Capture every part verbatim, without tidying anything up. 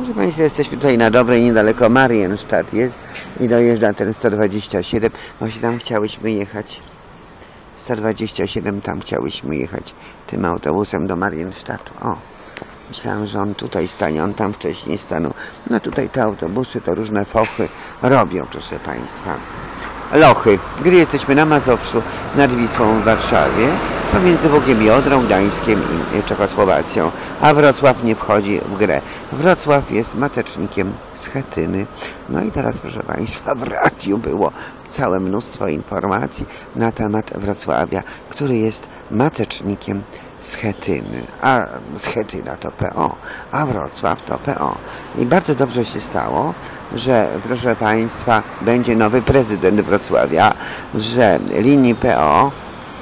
Proszę Państwa, jesteśmy tutaj na dobrej, niedaleko Marienstadt jest i dojeżdża ten sto dwadzieścia siedem. Właśnie tam chciałyśmy jechać. sto dwadzieścia siedem, tam chciałyśmy jechać tym autobusem do Marienstadtu. O, myślałam, że on tutaj stanie, on tam wcześniej stanął. No tutaj te autobusy to różne fochy robią, proszę Państwa. Lochy, gdy jesteśmy na Mazowszu, nad Wisłą w Warszawie, pomiędzy Bugiem i Odrą, Gdańskiem i Czechosłowacją, a Wrocław nie wchodzi w grę. Wrocław jest matecznikiem Schetyny. No i teraz, proszę Państwa, w radiu było całe mnóstwo informacji na temat Wrocławia, który jest matecznikiem Schetyny, a Schetyna to P O, a Wrocław to P O. I bardzo dobrze się stało, że, proszę Państwa, będzie nowy prezydent Wrocławia, że linii P O,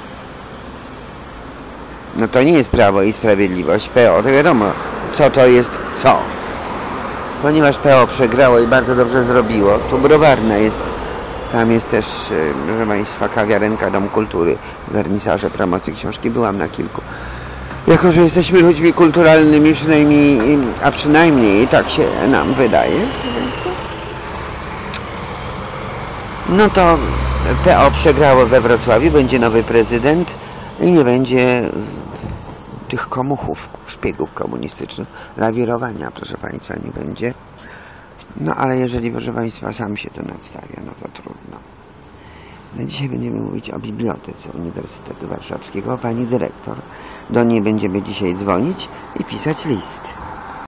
no to nie jest Prawo i Sprawiedliwość, P O, to wiadomo, co to jest co. Ponieważ P O przegrało i bardzo dobrze zrobiło, tu Browarna jest, tam jest też, proszę Państwa, kawiarenka, Dom Kultury, wernisaże, promocji książki, byłam na kilku. Jako że jesteśmy ludźmi kulturalnymi, przynajmniej, a przynajmniej tak się nam wydaje, no to P O przegrało we Wrocławiu, będzie nowy prezydent i nie będzie tych komuchów, szpiegów komunistycznych, lawirowania, proszę Państwa, nie będzie. No ale jeżeli, proszę Państwa, sam się to nadstawia, no to trudno. No, dzisiaj będziemy mówić o bibliotece Uniwersytetu Warszawskiego, o pani dyrektor. Do niej będziemy dzisiaj dzwonić i pisać list.